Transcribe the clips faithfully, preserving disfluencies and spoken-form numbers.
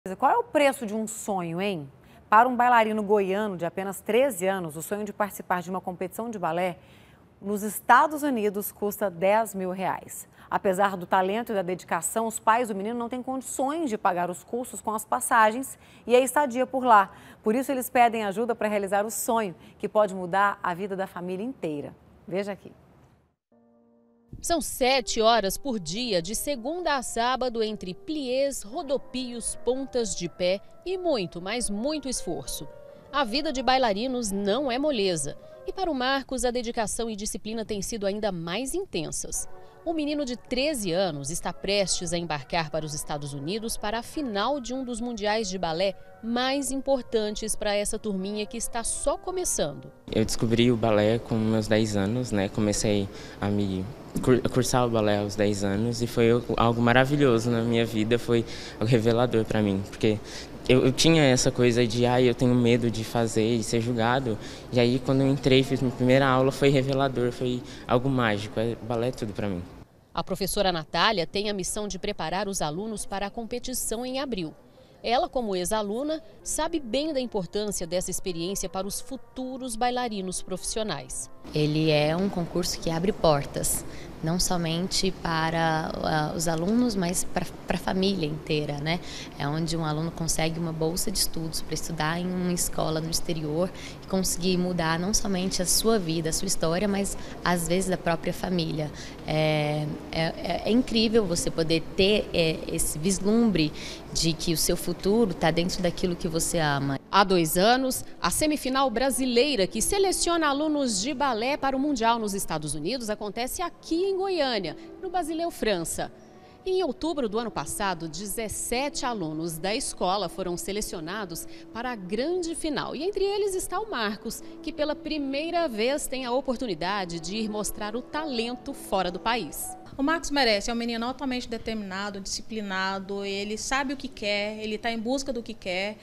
Qual é o preço de um sonho, hein? Para um bailarino goiano de apenas treze anos, o sonho de participar de uma competição de balé nos Estados Unidos custa dez mil reais. Apesar do talento e da dedicação, os pais do menino não têm condições de pagar os custos com as passagens e a estadia por lá. Por isso, eles pedem ajuda para realizar o sonho, que pode mudar a vida da família inteira. Veja aqui. São sete horas por dia, de segunda a sábado, entre pliés, rodopios, pontas de pé e muito, mas muito esforço. A vida de bailarinos não é moleza. E para o Marcos, a dedicação e disciplina têm sido ainda mais intensas. O menino de treze anos está prestes a embarcar para os Estados Unidos para a final de um dos mundiais de balé mais importantes para essa turminha que está só começando. Eu descobri o balé com meus dez anos, né? Comecei a me a cursar o balé aos dez anos e foi algo maravilhoso na minha vida, foi revelador para mim, porque eu, eu tinha essa coisa de, ah, eu tenho medo de fazer e ser julgado, e aí quando eu entrei, fiz minha primeira aula, foi revelador, foi algo mágico, é, balé é tudo para mim. A professora Natália tem a missão de preparar os alunos para a competição em abril. Ela, como ex-aluna, sabe bem da importância dessa experiência para os futuros bailarinos profissionais. Ele é um concurso que abre portas, não somente para uh, os alunos, mas para a família inteira, né? É onde um aluno consegue uma bolsa de estudos para estudar em uma escola no exterior e conseguir mudar não somente a sua vida, a sua história, mas às vezes a própria família. É, é, é incrível você poder ter é, esse vislumbre de que o seu futuro está dentro daquilo que você ama. Há dois anos, a semifinal brasileira que seleciona alunos de balé para o Mundial nos Estados Unidos acontece aqui em Goiânia, no Basileu França. Em outubro do ano passado, dezessete alunos da escola foram selecionados para a grande final. E entre eles está o Marcos, que pela primeira vez tem a oportunidade de ir mostrar o talento fora do país. O Marcos merece, é um menino altamente determinado, disciplinado, ele sabe o que quer, ele está em busca do que quer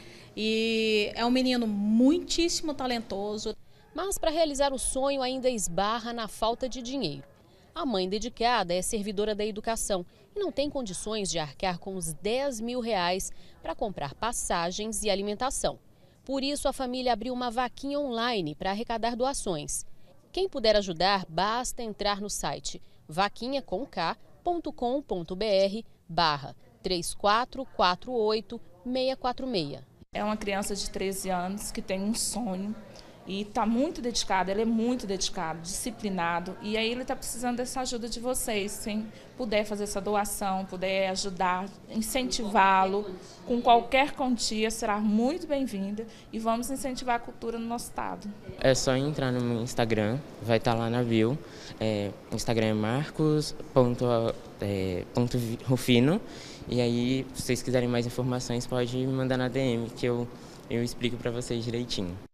e é um menino muitíssimo talentoso. Mas para realizar o sonho ainda esbarra na falta de dinheiro. A mãe dedicada é servidora da educação e não tem condições de arcar com os dez mil reais para comprar passagens e alimentação. Por isso, a família abriu uma vaquinha online para arrecadar doações. Quem puder ajudar, basta entrar no site vaquinha com k ponto com ponto br barra três quatro quatro oito seis quatro seis. É uma criança de treze anos que tem um sonho e está muito dedicado, ele é muito dedicado, disciplinado, e aí ele está precisando dessa ajuda de vocês. Se puder fazer essa doação, puder ajudar, incentivá-lo com qualquer quantia, será muito bem-vinda e vamos incentivar a cultura no nosso estado. É só entrar no meu Instagram, vai estar lá na bio, é, o Instagram é marcos ponto rufino, e aí se vocês quiserem mais informações pode me mandar na D M que eu, eu explico para vocês direitinho.